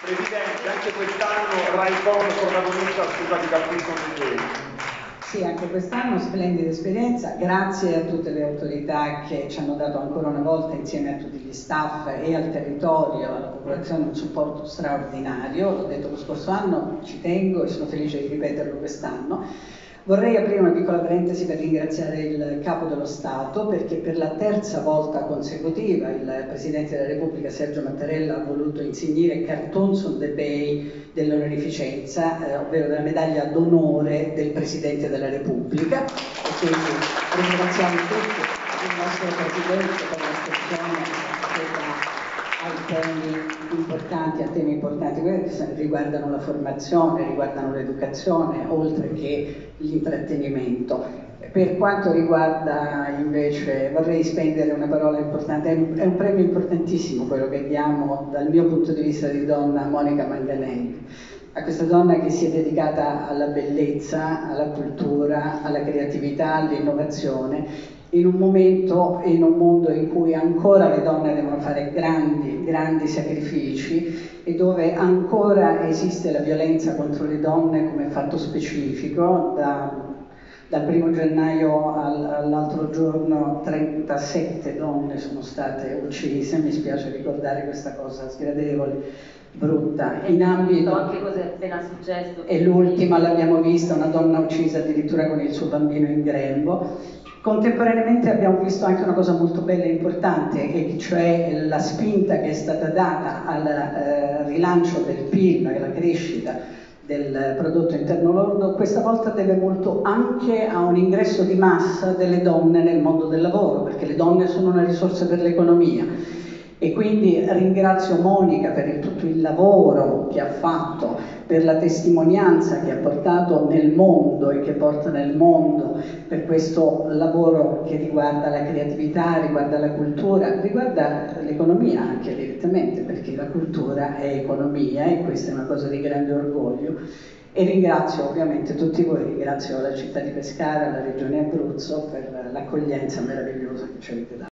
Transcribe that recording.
Presidente, anche quest'anno Rai Fondo protagonista Scusati d'acquisto musei. Sì, anche quest'anno splendida esperienza, grazie a tutte le autorità che ci hanno dato ancora una volta, insieme a tutti gli staff e al territorio, alla popolazione, un supporto straordinario. L'ho detto lo scorso anno, ci tengo e sono felice di ripeterlo quest'anno. Vorrei aprire una piccola parentesi per ringraziare il Capo dello Stato, perché per la terza volta consecutiva il Presidente della Repubblica Sergio Mattarella ha voluto insignire Cartons on the Bay dell'onorificenza, ovvero della medaglia d'onore del Presidente della Repubblica, e quindi ringraziamo tutti il nostro Presidente per l'attenzione che dà a temi importanti che riguardano la formazione, riguardano l'educazione, oltre che l'intrattenimento. Per quanto riguarda invece, vorrei spendere una parola importante, è un premio importantissimo quello che diamo dal mio punto di vista di donna a Monica Manganelli, a questa donna che si è dedicata alla bellezza, alla cultura, alla creatività, all'innovazione, in un momento e in un mondo in cui ancora le donne devono fare grandi sacrifici e dove ancora esiste la violenza contro le donne come fatto specifico. Dal 1° gennaio all'altro giorno 37 donne sono state uccise, mi spiace ricordare questa cosa sgradevole, brutta, in ambito... anche cosa è appena successo. E l'ultima l'abbiamo vista, una donna uccisa addirittura con il suo bambino in grembo. Contemporaneamente abbiamo visto anche una cosa molto bella e importante, e cioè la spinta che è stata data al rilancio del PIL, alla crescita del prodotto interno lordo. Questa volta deve molto anche a un ingresso di massa delle donne nel mondo del lavoro, perché le donne sono una risorsa per l'economia. E quindi ringrazio Monica per tutto il lavoro che ha fatto, per la testimonianza che ha portato nel mondo e che porta nel mondo, per questo lavoro che riguarda la creatività, riguarda la cultura, riguarda l'economia anche direttamente, perché la cultura è economia e questa è una cosa di grande orgoglio. E ringrazio ovviamente tutti voi, ringrazio la città di Pescara, la regione Abruzzo per l'accoglienza meravigliosa che ci avete dato.